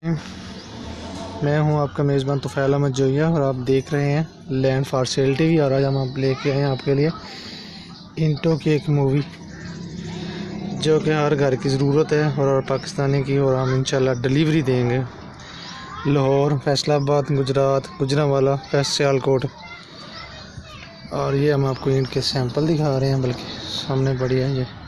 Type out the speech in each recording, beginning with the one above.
मैं हूं आपका मेज़बान तुफ़ैल अहमद जोइया और आप देख रहे हैं लैंड फॉर सेल टीवी। और आज हम आप लेके आए हैं आपके लिए इंटों की एक मूवी जो कि हर घर की ज़रूरत है और पाकिस्तानी की, और हम इंशाल्लाह डिलीवरी देंगे लाहौर, फैसलाबाद, गुजरात, गुजरांवाला, सियालकोट। और ये हम आपको ईंट के सैंपल दिखा रहे हैं, बल्कि सामने पड़ी है ये।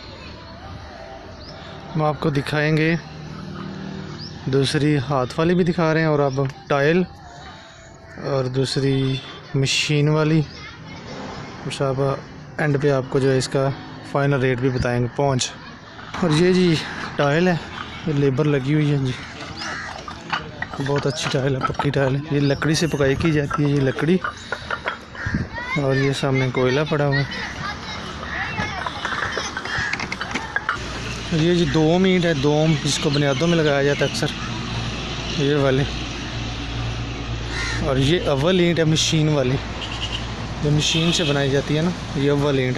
हम आपको दिखाएंगे दूसरी हाथ वाली भी दिखा रहे हैं, और अब टाइल और दूसरी मशीन वाली। साहब एंड पे आपको जो है इसका फ़ाइनल रेट भी बताएंगे पहुंच। और ये जी टाइल है, ये लेबर लगी हुई है जी, बहुत अच्छी टाइल है, पक्की टाइल है। ये लकड़ी से पकाई की जाती है, ये लकड़ी। और ये सामने कोयला पड़ा हुआ है। ये जी दोम ईंट है, दोम जिसको बुनियादों में लगाया जाता है अक्सर, ये वाले। और ये अव्वल ईंट है, मशीन वाली, जो मशीन से बनाई जाती है ना, ये अव्वल ईंट है,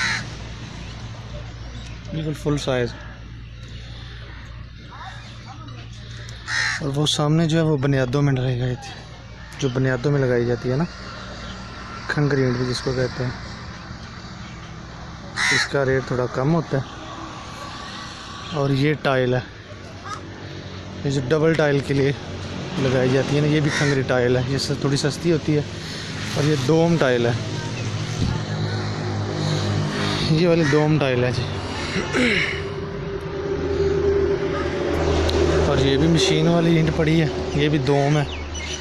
बिल्कुल फुल साइज़। और वो सामने जो है वो बुनियादों में लगाई गई थी, जो बुनियादों में लगाई जाती है ना, खंगर ईंट भी जिसको कहते हैं। इसका रेट थोड़ा कम होता है। और ये टाइल है, ये जो डबल टाइल के लिए लगाई जाती है ना, ये भी खंगरी टाइल है, ये थोड़ी सस्ती होती है। और ये दोम टाइल है, ये वाली दोम टाइल है जी। और ये भी मशीन वाली ईंट पड़ी है, ये भी दोम है।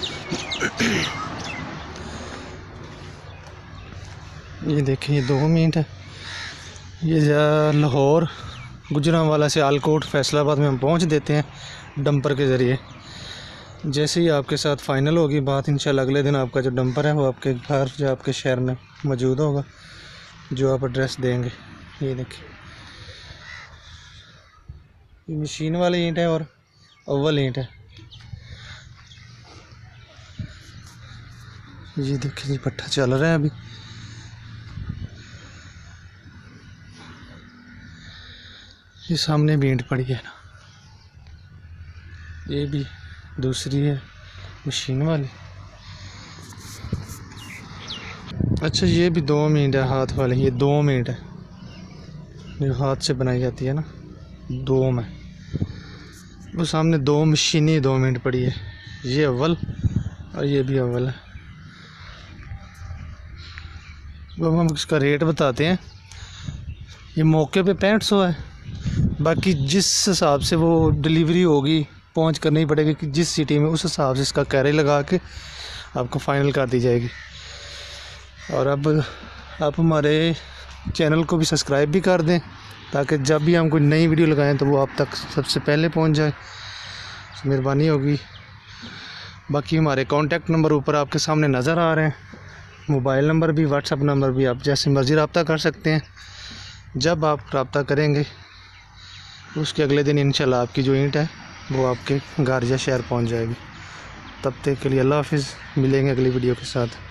ये देखें, ये दोम ईंट है। ये लाहौर, गुजरांवाला से सियालकोट, फैसलाबाद में हम पहुंच देते हैं डंपर के ज़रिए। जैसे ही आपके साथ फ़ाइनल होगी बात, इंशाल्लाह अगले दिन आपका जो डंपर है वो आपके घर या आपके शहर में मौजूद होगा, जो आप एड्रेस देंगे। ये देखिए, ये मशीन वाली ईंट है और अव्वल ईंट है। ये देखिए जी, पट्टा चल रहा है अभी। ये सामने भी ईंट पड़ी है ना, ये भी दूसरी है मशीन वाली। अच्छा, ये भी दोम ईंट है, हाथ वाली। ये दोम ईंट है, जो हाथ से बनाई जाती है ना, दोम है। वो सामने दो मशीनी दोम ईंट पड़ी है, ये अव्वल और ये भी अव्वल है। अब हम इसका रेट बताते हैं। ये मौके पे 6500 है, बाकी जिस हिसाब से वो डिलीवरी होगी पहुंच करनी पड़ेगी कि जिस सिटी में, उस हिसाब से इसका कैरेज लगा के आपको फ़ाइनल कर दी जाएगी। और अब आप हमारे चैनल को भी सब्सक्राइब भी कर दें, ताकि जब भी हम कोई नई वीडियो लगाएं तो वो आप तक सबसे पहले पहुंच जाए, मेहरबानी होगी। बाकी हमारे कॉन्टैक्ट नंबर ऊपर आपके सामने नज़र आ रहे हैं, मोबाइल नंबर भी, व्हाट्सएप नंबर भी, आप जैसे मर्ज़ी रब्ता कर सकते हैं। जब आप रब्ता करेंगे उसके अगले दिन इंशाल्लाह आपकी जो ईंट है वो आपके घर या शहर पहुंच जाएगी। तब तक के लिए अल्लाह हाफिज़, मिलेंगे अगली वीडियो के साथ।